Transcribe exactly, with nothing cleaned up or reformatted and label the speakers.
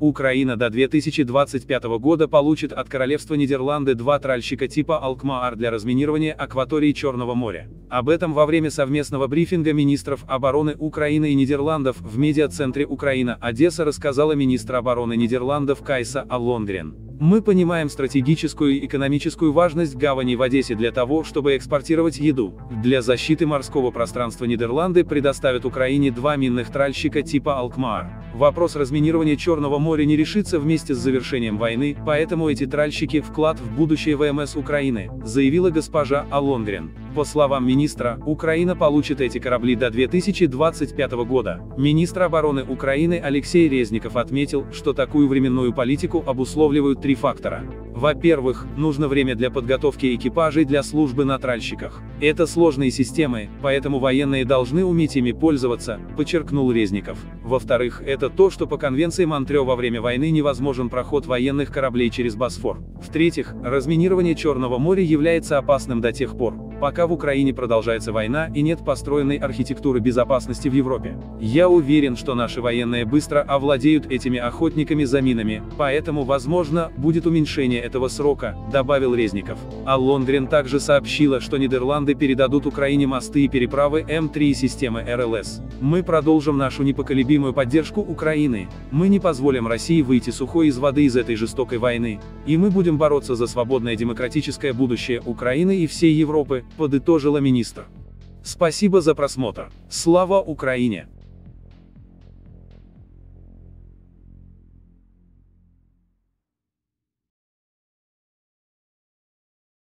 Speaker 1: Украина до две тысячи двадцать пятого года получит от Королевства Нидерланды два тральщика типа Алкмаар для разминирования акватории Черного моря. Об этом во время совместного брифинга министров обороны Украины и Нидерландов в медиа-центре Украина Одесса рассказала министр обороны Нидерландов Кайса Аллонгрен. Мы понимаем стратегическую и экономическую важность гавани в Одессе для того, чтобы экспортировать еду. Для защиты морского пространства Нидерланды предоставят Украине два минных тральщика типа Алкмаар. Вопрос разминирования Черного моря не решится вместе с завершением войны, поэтому эти тральщики – вклад в будущее ВМС Украины, заявила госпожа Аллонгрен. По словам министра, Украина получит эти корабли до две тысячи двадцать пятого года. Министр обороны Украины Алексей Резников отметил, что такую временную политику обусловливают три фактора. Во-первых, нужно время для подготовки экипажей для службы на тральщиках. Это сложные системы, поэтому военные должны уметь ими пользоваться, подчеркнул Резников. Во-вторых, это то, что по конвенции Монтрео во время войны невозможен проход военных кораблей через Босфор. В-третьих, разминирование Черного моря является опасным до тех пор, пока в Украине продолжается война и нет построенной архитектуры безопасности в Европе. Я уверен, что наши военные быстро овладеют этими охотниками за минами, поэтому, возможно, будет уменьшение этого срока, добавил Резников. Аллонгрен также сообщила, что Нидерланды передадут Украине мосты и переправы М три и системы Р Л С. Мы продолжим нашу непоколебимую поддержку Украины. Мы не позволим России выйти сухой из воды из этой жестокой войны. И мы будем бороться за свободное демократическое будущее Украины и всей Европы, подытожила министр. Спасибо за просмотр. Слава Украине!